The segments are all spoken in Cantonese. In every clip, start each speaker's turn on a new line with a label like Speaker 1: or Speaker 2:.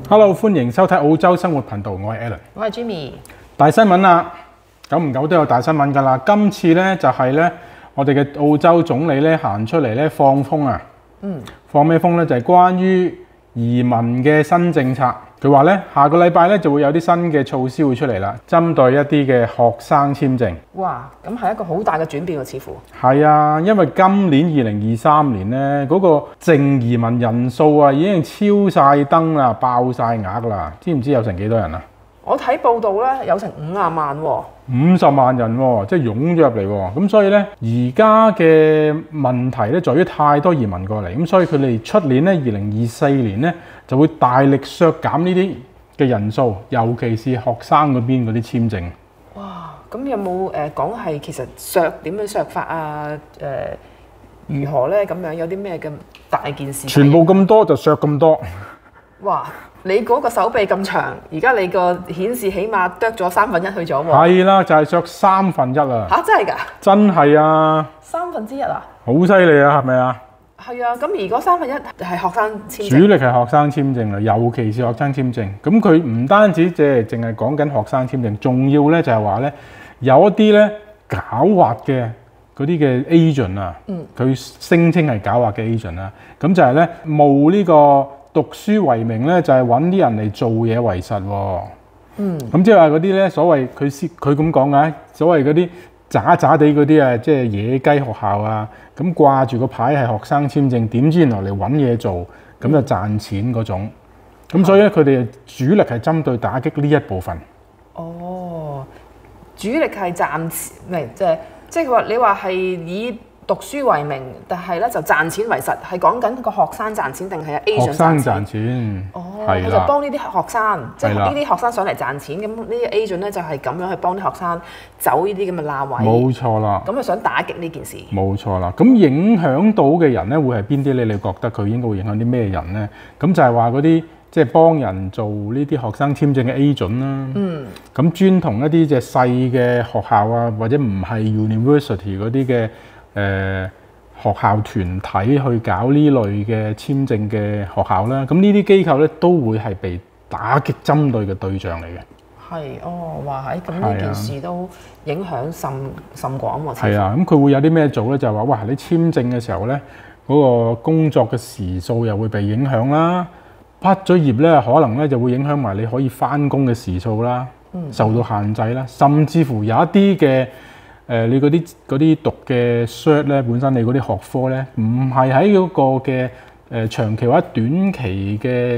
Speaker 1: Hello， 歡迎收睇澳洲生活頻道，我係 Alan，
Speaker 2: 我係 Jimmy。
Speaker 1: 大新聞啦，久唔久都有大新聞㗎啦。今次咧就係咧，我哋嘅澳洲總理咧行出嚟咧放風啊。放咩風咧？就係關於移民嘅新政策。佢話咧，下個禮拜咧就會有啲新嘅措施會出嚟啦，針對一啲嘅學生簽證。
Speaker 2: 哇，咁係一個好大嘅轉變喎，似乎。
Speaker 1: 係啊，因為今年2023年咧嗰個淨移民人數啊已經超晒燈啦，爆晒額啦，知唔知有成幾多人啊？
Speaker 2: 我睇報道咧有成50萬喎。
Speaker 1: 50萬人喎，即係湧咗入嚟喎。咁所以咧，而家嘅問題咧，在於太多移民過嚟，咁所以佢哋出年咧2024年咧就會大力削減呢啲嘅人數，尤其是學生嗰邊嗰啲簽證。
Speaker 2: 哇，咁有冇講係其實點樣削法啊？如何咧？咁樣有啲咩咁大件事？
Speaker 1: 全部咁多就削咁多。
Speaker 2: 哇！你嗰個手臂咁長，而家你個顯示起碼剁咗1/3去咗喎。
Speaker 1: 係啦，就係削1/3啊！
Speaker 2: 嚇，真係㗎？
Speaker 1: 真係啊
Speaker 2: 1/3啊？
Speaker 1: 好犀利啊，係咪啊？
Speaker 2: 係啊，咁而嗰1/3係學生簽證。主
Speaker 1: 力係學生簽證啦，尤其是學生簽證。咁佢唔單止即係淨係講緊學生簽證，仲要咧就係話咧有一啲咧狡猾嘅嗰啲嘅 agent 啊，佢聲稱係狡猾嘅 agent 啊，咁就係咧冒呢個讀書為名咧，就係揾啲人嚟做嘢為實喎。咁即係話嗰啲咧，所謂佢咁講嘅，所謂嗰啲渣渣地嗰啲啊，即係野雞學校啊，咁掛住個牌係學生簽證，點知原來嚟揾嘢做，咁就賺錢嗰種。咁所以咧，佢哋主力係針對打擊呢一部分。
Speaker 2: 哦，主力係賺錢，唔係即係佢話你話係以讀書為名，但係咧就賺錢為實，係講緊個學生賺錢定係 agent
Speaker 1: 學生賺錢？
Speaker 2: 哦，
Speaker 1: 係啦，
Speaker 2: 就幫呢啲學生，即係呢啲學生上嚟賺錢，咁呢啲 agent 咧就係咁樣去幫啲學生走呢啲咁嘅罅位。冇
Speaker 1: 錯啦。咁
Speaker 2: 佢想打擊呢件事。冇
Speaker 1: 錯啦。咁影響到嘅人咧，會係邊啲咧？你覺得佢應該會影響啲咩人咧？咁就係話嗰啲即係幫人做呢啲學生簽證嘅 agent 啦。咁專同一啲即係細嘅學校啊，或者唔係 university 嗰啲嘅學校團體去搞呢類嘅簽證嘅學校啦，咁呢啲機構咧都會係被打擊針對嘅對象嚟嘅。係
Speaker 2: 話喺咁呢件事都影響甚廣喎。
Speaker 1: 係啊，咁佢會有啲咩做咧？就係話哇，你簽證嘅時候咧，嗰個工作嘅時數又會被影響啦。畢咗業咧，可能咧就會影響埋你可以返工嘅時數啦，受到限制啦，甚至乎有一啲嘅。你嗰啲讀嘅 cert 咧，本身你嗰啲學科咧，唔係喺嗰個嘅長期或者短期嘅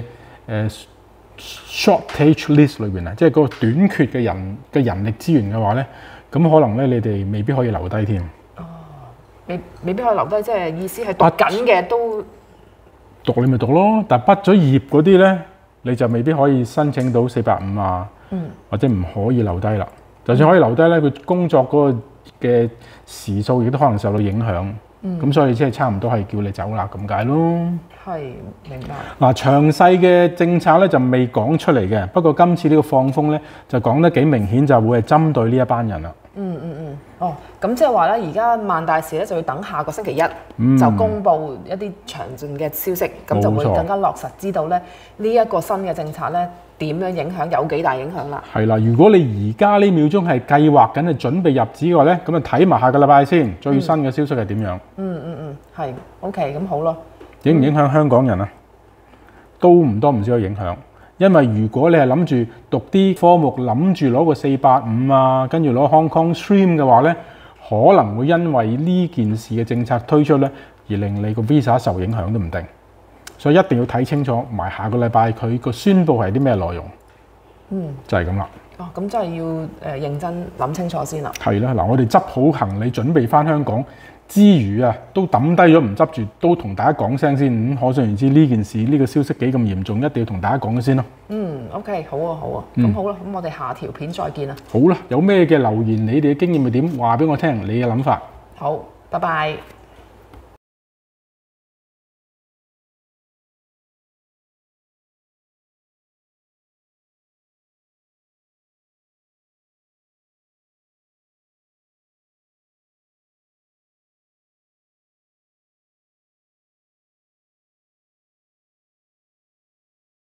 Speaker 1: shortage list 裏邊啊，即係嗰個短缺嘅人力資源嘅話咧，咁可能咧你哋未必可以留低添。
Speaker 2: 未必可以留低，即係意思係讀緊嘅都
Speaker 1: 讀你咪讀咯，但係畢咗業嗰啲咧，你就未必可以申請到450啊，或者唔可以留低啦。就算可以留低咧，佢工作嗰個嘅時數亦都可能受到影響，咁所以即係差唔多係叫你走啦咁解咯。
Speaker 2: 係，明白。嗱，
Speaker 1: 詳細嘅政策咧就未講出嚟嘅，不過今次呢個放風咧就講得幾明顯，就會係針對呢一班人啦。
Speaker 2: 哦，咁即係話咧，而家萬大事咧就要等下個星期1就公布一啲詳盡嘅消息，咁就會更加落實知道咧呢一個新嘅政策咧點樣影響，有幾大影響啦。
Speaker 1: 係啦，如果你而家呢秒鐘係計劃緊係準備入紙嘅話咧，咁就睇埋下個禮拜先最新嘅消息係點樣。
Speaker 2: 係 OK， 咁好咯。
Speaker 1: 影唔影響香港人啊？都唔多唔少有影響。因為如果你係諗住讀啲科目，諗住攞個485啊，跟住攞 Hong Kong Stream 嘅話咧，可能會因為呢件事嘅政策推出咧，而令你個 visa 受影響都唔定。所以一定要睇清楚埋下個禮拜佢個宣佈係啲咩內容。就係咁啦。
Speaker 2: 咁真係要認真諗清楚先啦。係
Speaker 1: 啦，嗱，我哋執好行李準備翻香港之餘啊，都抌低咗唔執住，都同大家講聲先。可想而知呢件事呢個消息幾咁嚴重，一定要同大家講先咯。
Speaker 2: OK， 好啊，好啊。咁好啦，咁我哋下條片再見啦。
Speaker 1: 好啦，有咩嘅留言，你哋嘅經驗係點？話俾我聽，你嘅諗法。
Speaker 2: 好，拜拜。